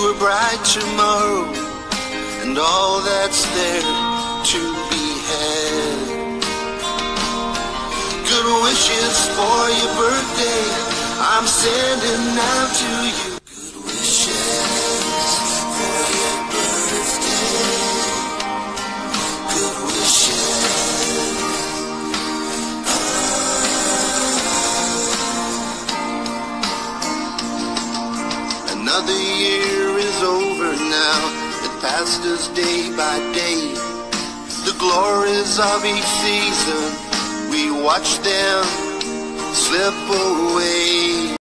a bright tomorrow and all that's there to be had. Good wishes for your birthday, I'm sending out to you. Good wishes for your birthday. Good wishes. Another year is over now, it passed us day by day. The glories of each season, we watch them slip away.